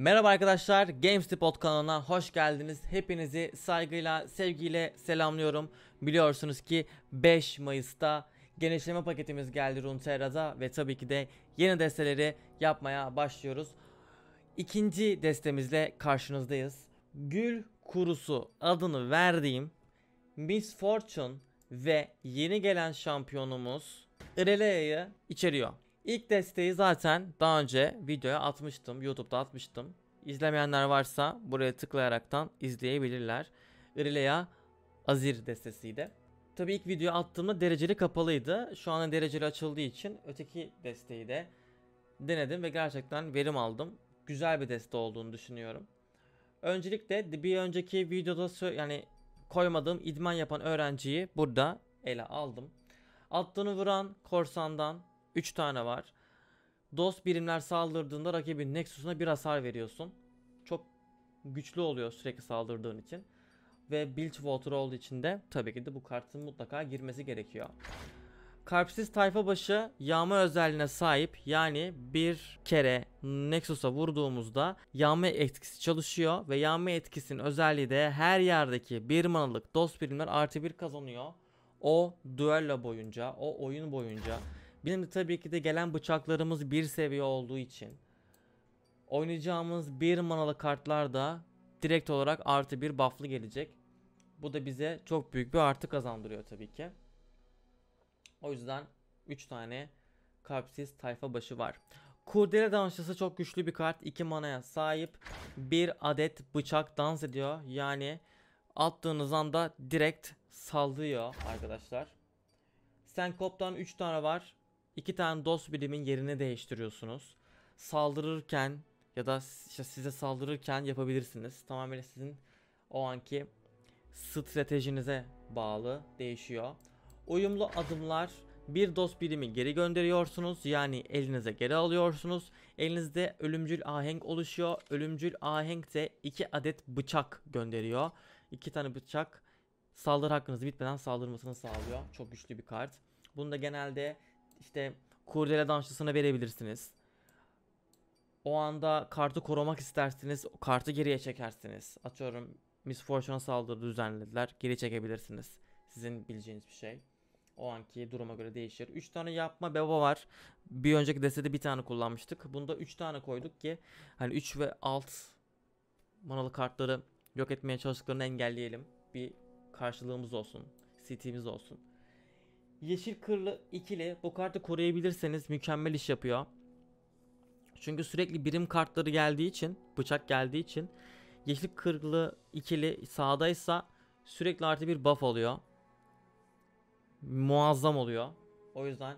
Merhaba arkadaşlar, GamesTipod kanalına hoş geldiniz. Hepinizi saygıyla, sevgiyle selamlıyorum. Biliyorsunuz ki 5 Mayıs'ta genişleme paketimiz geldi Runeterra'da ve tabii ki de yeni desteleri yapmaya başlıyoruz. İkinci destemizle karşınızdayız. Gül Kurusu adını verdiğim Miss Fortune ve yeni gelen şampiyonumuz Irelia'yı içeriyor. İlk desteği zaten daha önce videoya atmıştım. YouTube'da atmıştım. İzlemeyenler varsa buraya tıklayaraktan izleyebilirler. Irelia Azir destesiydi. Tabii ilk video attığımda dereceli kapalıydı. Şu an dereceli açıldığı için öteki desteği de denedim ve gerçekten verim aldım. Güzel bir deste olduğunu düşünüyorum. Öncelikle bir önceki videoda yani koymadığım idman yapan öğrenciyi burada ele aldım. Attığını vuran korsandan 3 tane var. Dost birimler saldırdığında rakibin Nexus'una bir hasar veriyorsun. Çok güçlü oluyor sürekli saldırdığın için. Ve Bilgewater olduğu için de tabii ki de bu kartın mutlaka girmesi gerekiyor. Kalpsiz tayfa başı yağma özelliğine sahip, yani bir kere Nexus'a vurduğumuzda yağma etkisi çalışıyor ve yağma etkisinin özelliği de her yerdeki bir manalık dost birimler +1 kazanıyor. O duello boyunca, o oyun boyunca. Bizim de tabii ki de gelen bıçaklarımız bir seviye olduğu için oynayacağımız bir manalı kartlar da direkt olarak +1 buff'lı gelecek. Bu da bize çok büyük bir artı kazandırıyor tabii ki. O yüzden 3 tane kalpsiz tayfa başı var. Kurdele dansçısı çok güçlü bir kart. 2 manaya sahip. 1 adet bıçak dans ediyor. Yani attığınız anda direkt saldırıyor arkadaşlar. Senkop'tan 3 tane var. 2 tane dost birimin yerini değiştiriyorsunuz. Saldırırken ya da işte size saldırırken yapabilirsiniz. Tamamen sizin o anki stratejinize bağlı değişiyor. Uyumlu adımlar: bir dost birimi geri gönderiyorsunuz, yani elinize geri alıyorsunuz. Elinizde ölümcül ahenk oluşuyor. Ölümcül ahenk de 2 adet bıçak gönderiyor. 2 tane bıçak saldırı hakkınız bitmeden saldırmasını sağlıyor. Çok güçlü bir kart. Bunu da genelde işte kurdele dansçısına verebilirsiniz. O anda kartı korumak isterseniz kartı geriye çekersiniz. Atıyorum Miss Fortune'a saldırı düzenlediler, geri çekebilirsiniz. Sizin bileceğiniz bir şey. O anki duruma göre değişir. 3 tane yapma beba var. Bir önceki destede bir tane kullanmıştık. Bunda 3 tane koyduk ki hani 3 ve alt manalı kartları yok etmeye çalıştıklarını engelleyelim. Bir karşılığımız olsun. CT'miz olsun. Yeşil kırlı ikili, bu kartı koruyabilirseniz mükemmel iş yapıyor. Çünkü sürekli birim kartları geldiği için, bıçak geldiği için yeşil kırlı ikili sağdaysa sürekli +1 buff oluyor. Muazzam oluyor. O yüzden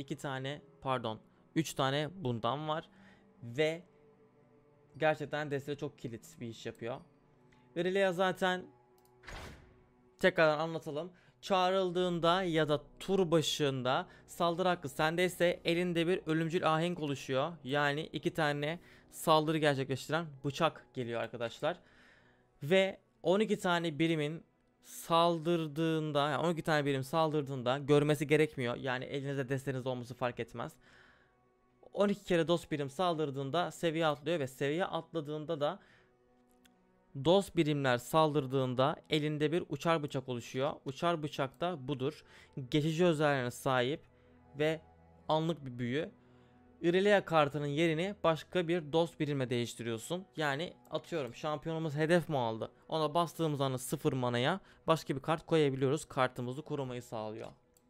3 tane bundan var ve gerçekten deste çok kilit bir iş yapıyor. Irelia zaten tekrardan anlatalım. Çağrıldığında ya da tur başında saldırı hakkı sendeyse elinde bir ölümcül ahenk oluşuyor. Yani 2 tane saldırı gerçekleştiren bıçak geliyor arkadaşlar. Ve 12 tane birimin saldırdığında, yani 12 tane birim saldırdığında görmesi gerekmiyor. Yani elinizde desteniz olması fark etmez. 12 kere dost birim saldırdığında seviye atlıyor ve seviye atladığında da dost birimler saldırdığında elinde bir uçar bıçak oluşuyor. Uçar bıçak da budur. Geçici özelliğine sahip ve anlık bir büyü. Irelia kartının yerini başka bir dost birime değiştiriyorsun. Yani atıyorum şampiyonumuz hedef mi aldı? Ona bastığımız anda 0 manaya başka bir kart koyabiliyoruz. Kartımızı korumayı sağlıyor.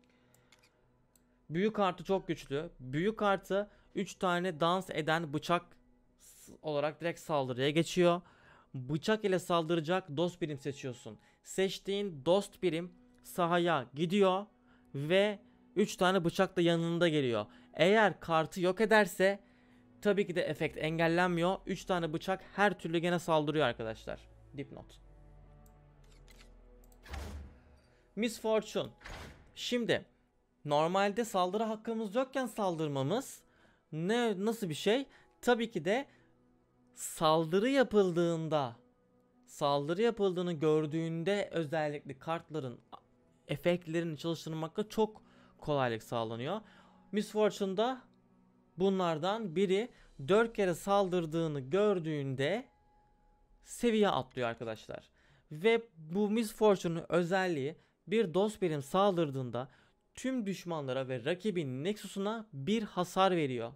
Büyü kartı çok güçlü. Büyü kartı 3 tane dans eden bıçak olarak direkt saldırıya geçiyor. Bıçak ile saldıracak dost birim seçiyorsun. Seçtiğin dost birim sahaya gidiyor ve 3 tane bıçak da yanında geliyor. Eğer kartı yok ederse tabii ki de efekt engellenmiyor. 3 tane bıçak her türlü gene saldırıyor arkadaşlar. Dipnot. Miss Fortune. Şimdi normalde saldırı hakkımız yokken saldırmamız nasıl bir şey? Tabii ki de saldırı yapıldığını gördüğünde özellikle kartların efektlerini çalıştırmakta çok kolaylık sağlanıyor. Miss Fortune'da bunlardan biri. 4 kere saldırdığını gördüğünde seviye atlıyor arkadaşlar. Ve bu Miss Fortune'un özelliği, bir dost birim saldırdığında tüm düşmanlara ve rakibin Nexus'una bir hasar veriyor.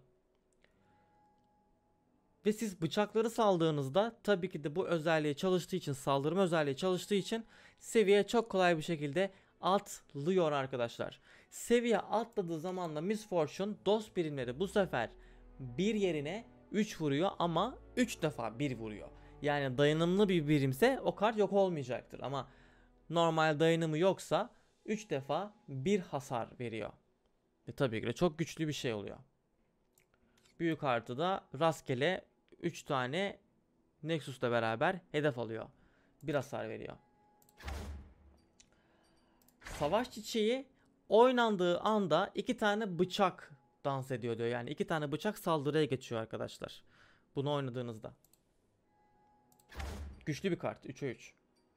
Ve siz bıçakları saldığınızda tabii ki de bu özelliği çalıştığı için, saldırma özelliği çalıştığı için seviye çok kolay bir şekilde atlıyor arkadaşlar. Seviye atladığı zaman da Miss Fortune dost birimleri bu sefer bir yerine 3 vuruyor ama 3 defa 1 vuruyor. Yani dayanımlı bir birimse o kart yok olmayacaktır ama normal dayanımı yoksa 3 defa 1 hasar veriyor. Tabii ki de çok güçlü bir şey oluyor. Büyük artı da rastgele 3 tane Nexus'la beraber hedef alıyor. 1 hasar veriyor. Savaş çiçeği oynandığı anda 2 tane bıçak dans ediyor diyor. Yani 2 tane bıçak saldırıya geçiyor arkadaşlar. Bunu oynadığınızda. Güçlü bir kart. 3'e 3.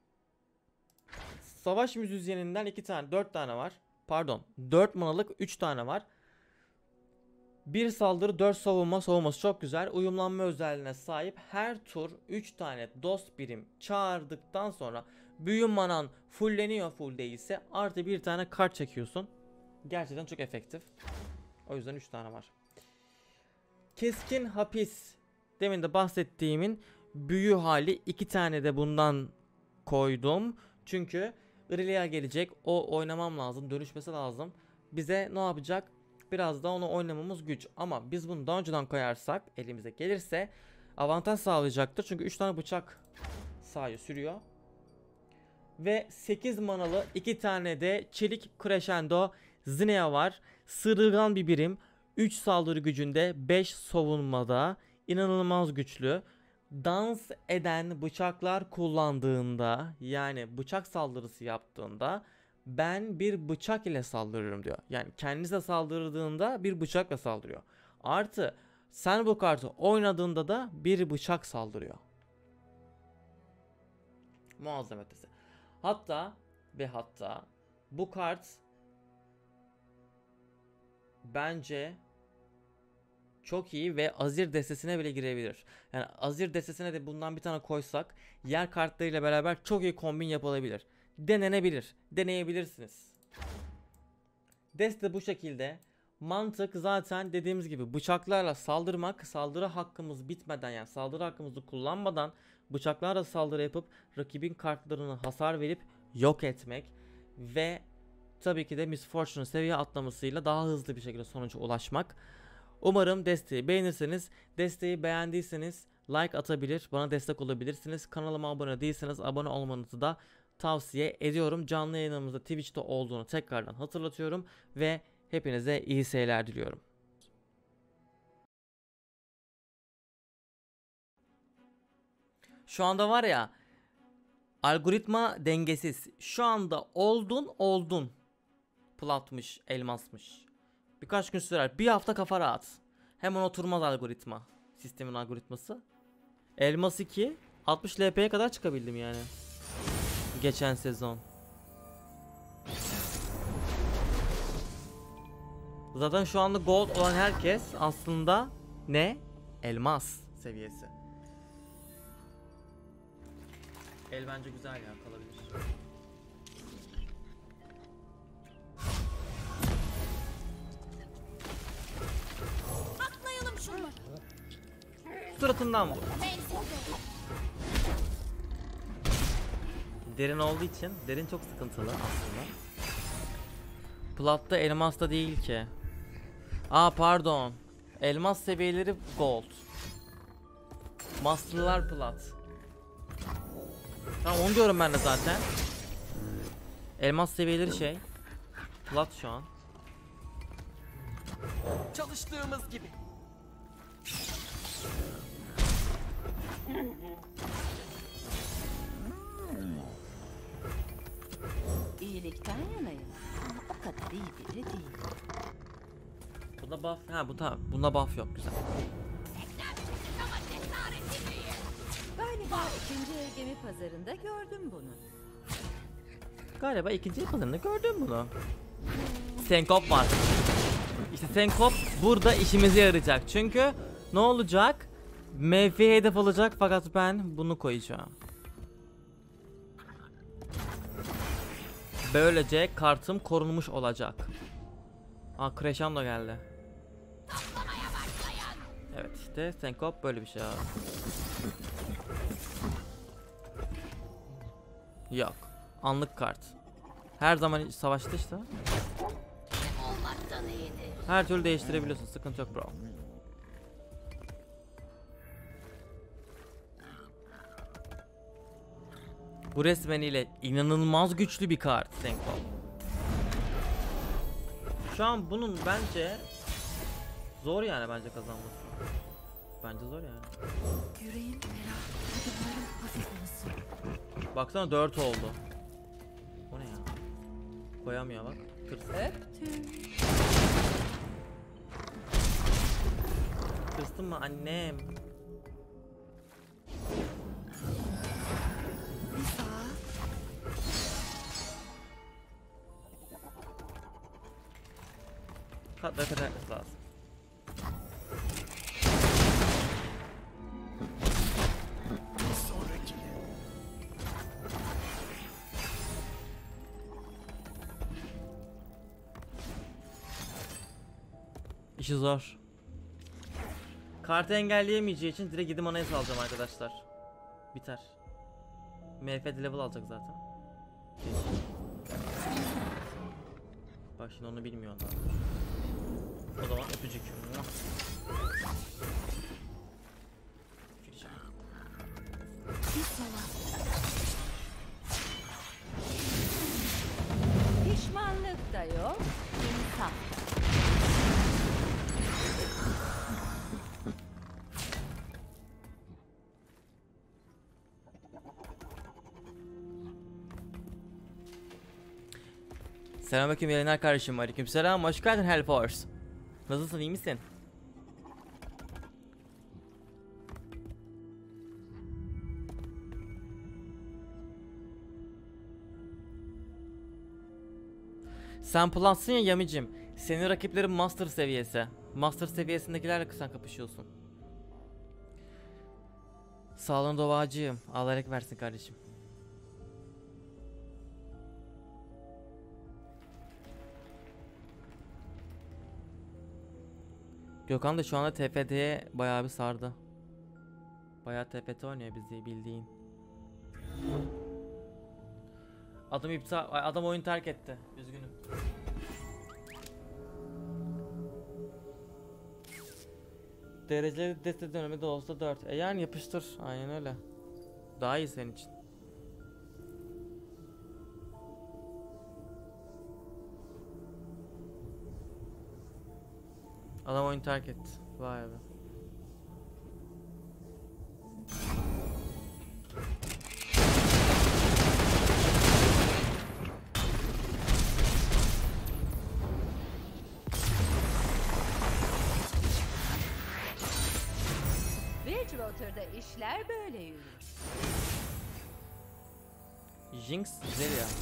Savaş müzisyeninden 4 tane var. Pardon. 4 manalık 3 tane var. 1 saldırı 4 savunma. Savunması çok güzel. Uyumlanma özelliğine sahip. Her tur 3 tane dost birim çağırdıktan sonra büyü manan fulleniyor, full değilse artı 1 tane kart çekiyorsun. Gerçekten çok efektif. O yüzden 3 tane var. Keskin hapis. Demin de bahsettiğimin büyü hali, 2 tane de bundan koydum. Çünkü Irelia gelecek. O oynamam lazım. Dönüşmesi lazım. Bize ne yapacak? Biraz da onu oynamamız güç. Ama biz bunu daha önceden koyarsak, elimize gelirse avantaj sağlayacaktır. Çünkü 3 tane bıçak sahaya sürüyor. Ve 8 manalı 2 tane de çelik crescendo Zinea var. Sırılgan bir birim. 3 saldırı gücünde, 5 savunmada. İnanılmaz güçlü. Dans eden bıçaklar kullandığında, yani bıçak saldırısı yaptığında ben bir bıçak ile saldırırım diyor. Yani kendisi saldırdığında bir bıçakla saldırıyor. Artı sen bu kartı oynadığında da bir bıçak saldırıyor. Muazzam ötesi. Hatta bu kart bence çok iyi ve Azir destesine bile girebilir. Yani Azir destesine de bundan bir tane koysak yer kartlarıyla beraber çok iyi kombin yapılabilir. Denenebilir. Deneyebilirsiniz. Deste bu şekilde. Mantık zaten dediğimiz gibi bıçaklarla saldırmak, saldırı hakkımız bitmeden, yani saldırı hakkımızı kullanmadan bıçaklarla saldırı yapıp rakibin kartlarını hasar verip yok etmek ve tabii ki de Miss Fortune'un seviye atlamasıyla daha hızlı bir şekilde sonuca ulaşmak. Umarım desteği beğenirseniz, desteği beğendiyseniz like atabilir, bana destek olabilirsiniz. Kanalıma abone değilseniz abone olmanızı da tavsiye ediyorum. Canlı yayınımızda Twitch'te olduğunu tekrardan hatırlatıyorum ve hepinize iyi seyirler diliyorum. Şu anda var ya, algoritma dengesiz. Şu anda oldun. Platmış, elmasmış. Birkaç gün sürer. Bir hafta kafa rahat. Hemen oturmaz algoritma. Sistemin algoritması. Elmas 2. 60 LP'ye kadar çıkabildim yani. Geçen sezon. Zaten şu anda gold olan herkes aslında ne? Elmas seviyesi. El bence güzel ya, kalabilir. Atlayalım şunu. Suratından vur. Derin olduğu için, derin çok sıkıntılı aslında. Plat'ta elmas da değil ki. Aa pardon. Elmas seviyeleri gold. Master'lar plat. Tamam, onu diyorum ben de zaten. Elmas seviyeleri şey. Plat şu an. Çalıştığımız gibi. İyilikten yanayım. O kadar iyi biri değil. Bunda buff, bunda buff yok, güzel. Galiba ikinci el gemi pazarında gördüm bunu. Galiba ikinci yapılarını gördüm bunu. Senkop var. İşte Senkop burada işimize yarayacak. Çünkü Ne olacak? MF'ye hedef alacak fakat ben bunu koyacağım. Böylece kartım korunmuş olacak. Aa, Kreşam da geldi. Evet işte Senkop böyle bir şey abi. Yok. Anlık kart. Her zaman savaşta işte. Her türlü değiştirebiliyorsun. Sıkıntı yok bro. Bu resmeniyle inanılmaz güçlü bir kart Senkop. Şu an bunun bence zor yani bence kazanması. Bence zor yani. Yüreğim ferah, adımlarım hafif olsun. Baksana 4 oldu. O ne ya? Koyamıyor bak. Öptüm. Kıstın mı annem? Bir sağa, Katlara kadar etmesi lazım. İşi zor. Kartı engelleyemeyeceği için direkt 7 manaya salacağım arkadaşlar. Biter. MF de level alacak zaten. Bak şimdi onu bilmiyor daha. O zaman öpücük. bir sola. Pişmanlık da yok, insaf. Selamünaleyküm yayınlar kardeşim. Aleykümselam. Hoş geldin Hellforce. Nasılsın, iyi misin? Sen Plus'sın ya Yamicim. Senin rakiplerin Master seviyesi. Master seviyesindekilerle sen kapışıyorsun. Sağlığın doğacıyım. Allah iyilik versin kardeşim. Gökhan da şu anda TFT'ye bayağı bir sardı. Bayağı TFT oynuyor bizi bildiğin. Adam oyun terk etti. Üzgünüm. Dereceli deste dönemi de olsa 4. Yani yapıştır. Aynen öyle. Daha iyi senin için. Adam oyun terk etti. Vay be. Bridgewater'da işler böyle yürür. Jinx güzel ya.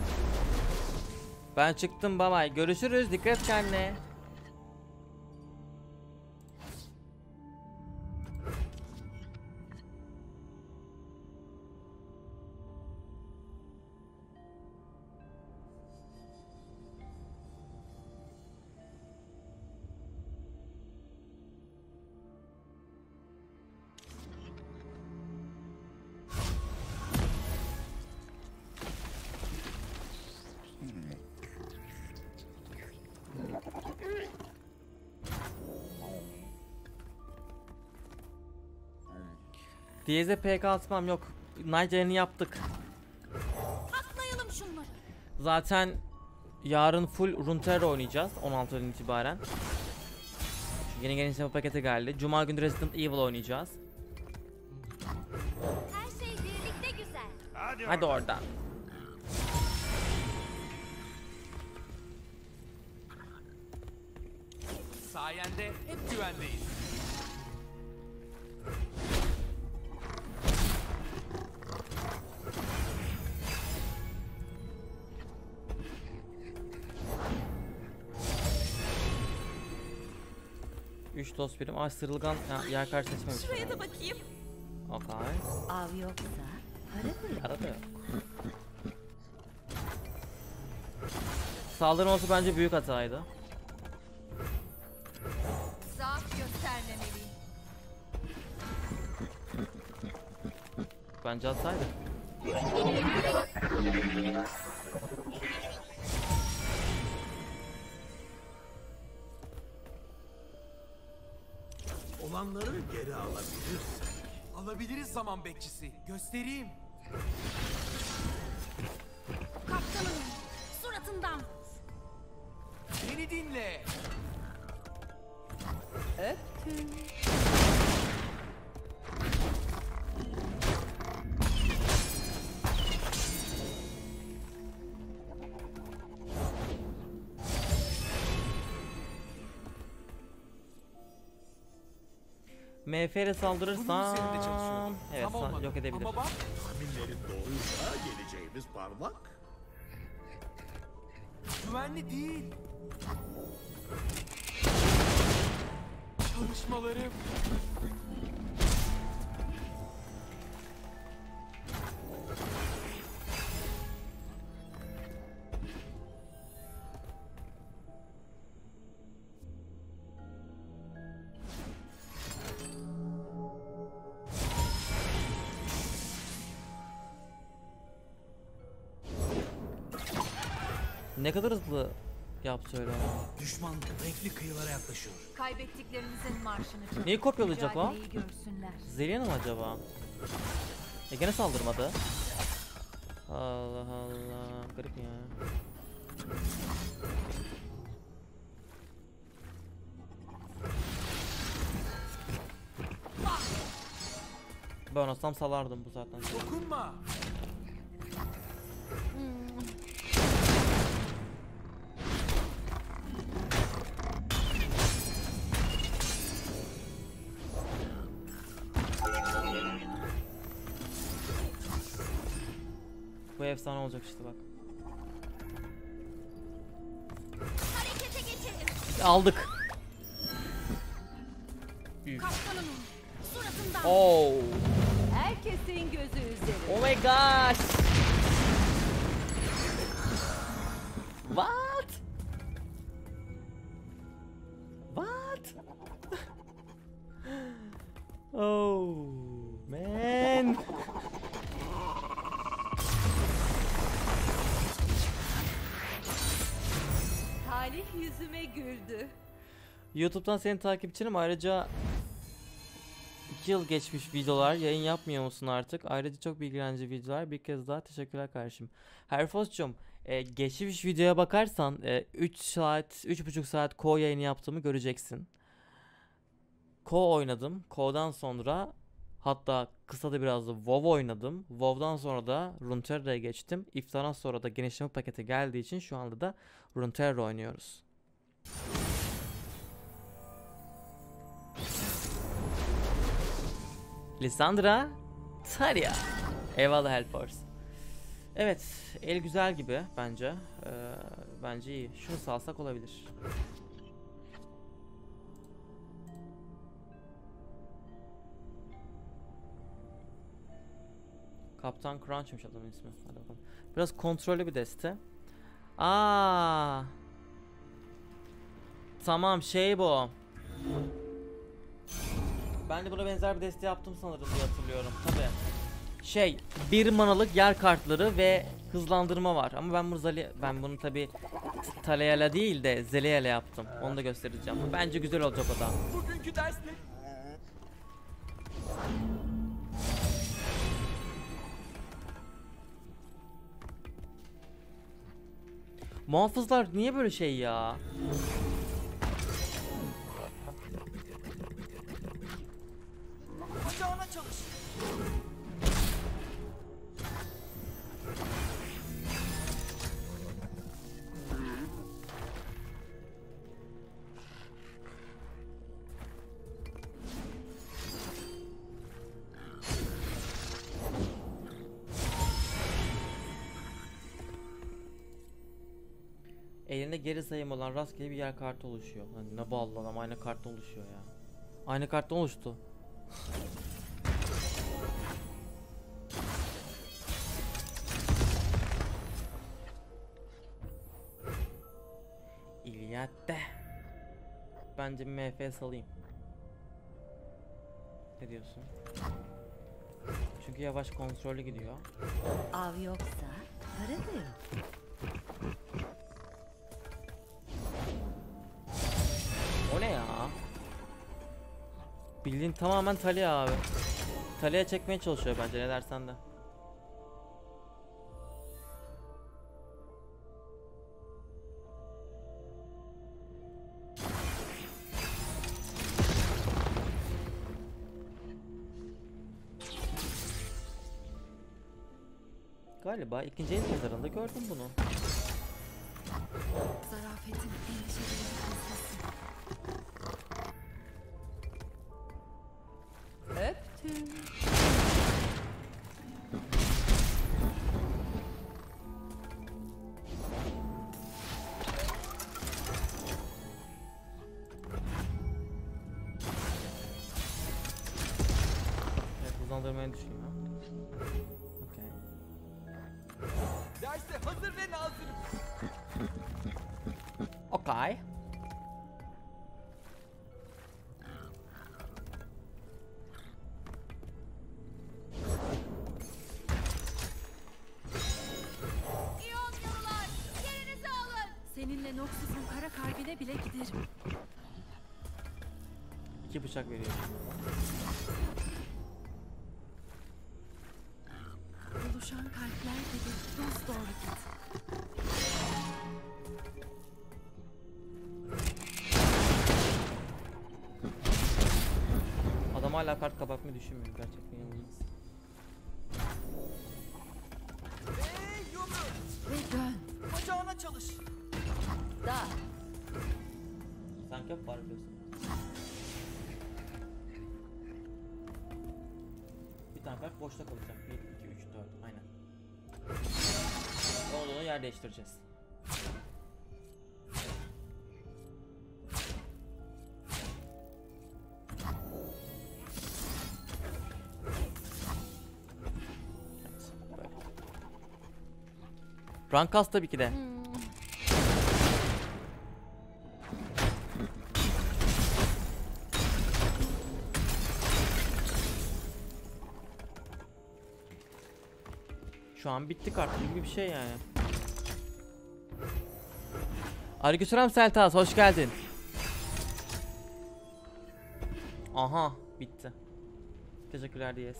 Ben çıktım, bye bye. Görüşürüz. Dikkat et kendine. Diyeze PK atmam yok. Nigel'ini yaptık. Atlayalım şunları. Zaten yarın full Runeterra oynayacağız 16'dan itibaren. Yeni genişleme paketi geldi. Cuma günü Resident Evil oynayacağız. Her şey birlikte güzel. Hadi oradan. Sayende hep güvendeyiz. 3 dost birim. Ay sırılgan yer karşı seçmemişim. Şuraya da bakayım. Okay. Av yoksa para bırak. Arada. Saldırması bence büyük hataydı. Zaaf göstermemeliyim. Bence hataydı. Olanları geri alabilirsin. Alabiliriz zaman bekçisi. Göstereyim. Kaptanım, suratından. Beni dinle. Öptüm. MF ile Bunun saldırırsam üzerinde çalışıyordum. evet Tam olmadı. yok edebilir. Ama bak, Tahminlerin doğruysa geleceğimiz parlak. güvenli değil. Çalışmalarım. Ne kadar hızlı yaptı öyle ama. Düşman renkli kıyılara yaklaşıyor. Kaybettiklerimizin marşını çal. Neyi kopyalayacak o? Mücadeleyi görsünler. Zeliana mı acaba? Gene saldırmadı. Allah Allah. Garip ya. Ben olsam salardım bu zaten. Dokunma. Bu efsane olacak işte bak. Harekete geçelim. Aldık. Kaptanım, suratından. Oh. Herkesin gözü üzerinde. Oh my gosh. What? What? Oh man. Talih yüzüme güldü. YouTube'dan senin takipçinim. Ayrıca 2 yıl geçmiş videolar. Yayın yapmıyor musun artık? Ayrıca çok bilgilendirici videolar. Bir kez daha teşekkürler kardeşim. Herfos'cum geçmiş videoya bakarsan 3 saat, 3,5 saat Ko yayını yaptığımı göreceksin. Ko oynadım. Ko'dan sonra hatta kısa da biraz da WoW oynadım. WoW'dan sonra da Runeterra'ya geçtim. İftardan sonra da genişleme paketi geldiği için şu anda da Runeterra oynuyoruz. Lissandra Taria. Eyvallah Helpers. Evet, el güzel gibi bence. Bence iyi. Şunu salsak olabilir. Kaptan Crunch'mış adamın ismi. Hadi bakalım. Biraz kontrollü bir deste. Aa. Tamam şey bu. Ben de buna benzer bir deste yaptım sanırım diye hatırlıyorum. Tabii. Şey, bir manalık yer kartları ve hızlandırma var. Ama ben bunu tabii Taleyala değil de Zeleyala yaptım. Onu da göstereceğim. Bence güzel olacak o da. Bugünkü ders ne? Muhafızlar niye böyle şey ya? Bacağına çalış. Elinde geri sayım olan rastgele bir yer kartı oluşuyor. Hani ne bağlı lan ama aynı karttan oluşuyor ya. Aynı karttan oluştu. İlyette. Bence bir MF salayım. Ne diyorsun? Çünkü yavaş kontrollü gidiyor. Av yoksa para da yok. O ne ya? Bildiğin tamamen Talia abi. Talia'ya çekmeye çalışıyor bence, ne dersen de. Galiba ikinci el pazarında gördüm bunu. Zarafetin endişeleri fazlasın. Öptüm. Evet, hızlandırmayı düşünüyor. Okay. Derse hazır ve nazırım. Okay. İyonyalılar, yerinizi alın. Seninle Noxus'un kara kalbine bile giderim. 2 bıçak veriyor. Buluşan kalpler gibi dost doğru git. Adam hala kart kapatmayı düşünmüyor, gerçekten yalnız. Yumru. Ve dön. Bacağına çalış. Da. Sanki hep var biliyorsun. Bir tane kart boşta kalacak. 1, 2, 3, 4. Aynen. Onu yer değiştireceğiz. Evet, böyle. Rank kas tabii ki de. Şu an bitti kart gibi bir şey yani. Aleykümselam Seltas, hoş geldin. Aha, bitti. Teşekkürler Diyes.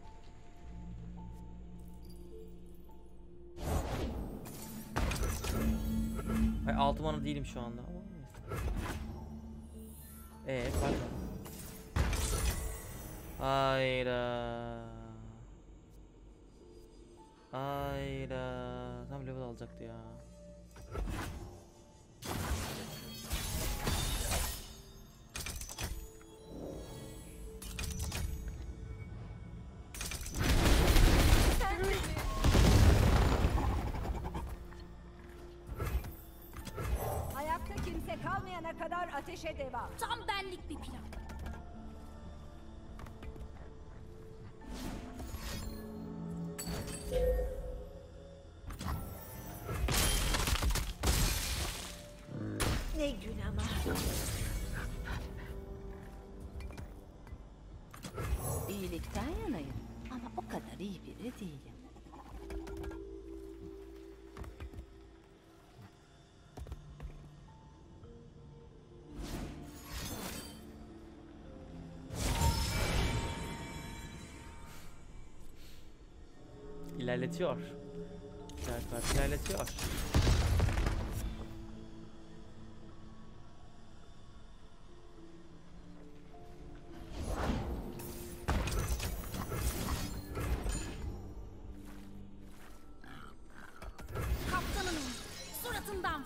Ay 6 mana değilim şu anda ama neyse. Pardon. Hayda. Hayda. Tam level alacaktı ya. Ayakta kimse kalmayana kadar ateşe devam. Tam benlik bir plan. Ne gün ama. İyilikten yanayım ama o kadar iyi biri değilim. İlerletiyor. Güzel kart ilerletiyor. Kaptanım, suratından.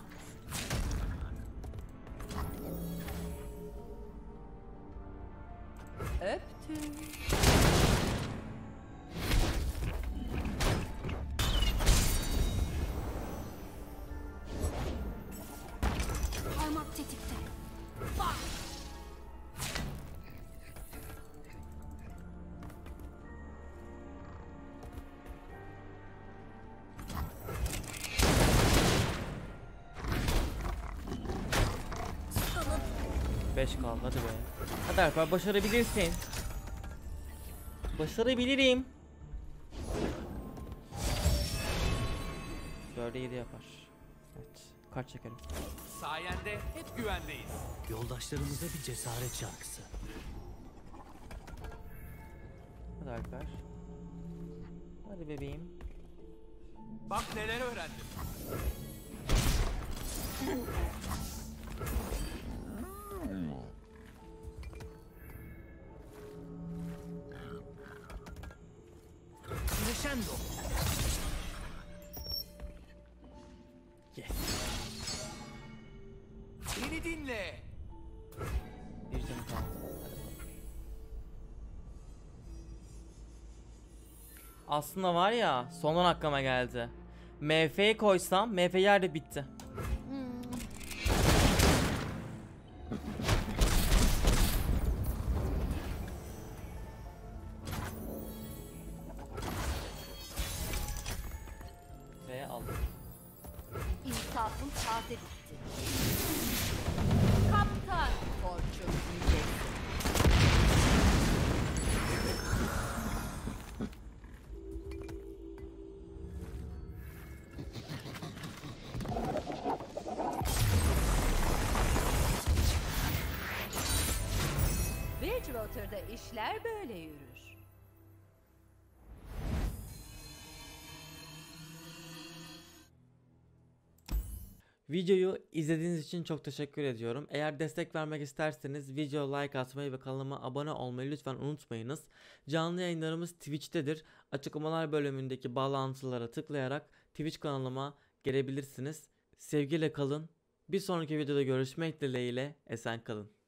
Öptüm. 5 kaldı hadi be. Hadi Alper başarabilirsin. Başarabilirim. 4'e 7 yapar. Evet. Kart çekelim. Sayende hep güvendeyiz. Yoldaşlarımıza bir cesaret şarkısı. Hadi Alper. Hadi bebeğim. Bak neler öğrendim. Crescendo. Yes. Beni dinle. Bir canı kaldı. Aslında var ya sondan aklıma geldi. MF'yi koysam MF yerde bitti. Ve aldım. İnsafım taze bitti. Kaptan Fortune diyeceksin. Bridgewater'da işler böyle yürür. Videoyu izlediğiniz için çok teşekkür ediyorum. Eğer destek vermek isterseniz videoya like atmayı ve kanalıma abone olmayı lütfen unutmayınız. Canlı yayınlarımız Twitch'tedir. Açıklamalar bölümündeki bağlantılara tıklayarak Twitch kanalıma gelebilirsiniz. Sevgiyle kalın. Bir sonraki videoda görüşmek dileğiyle esen kalın.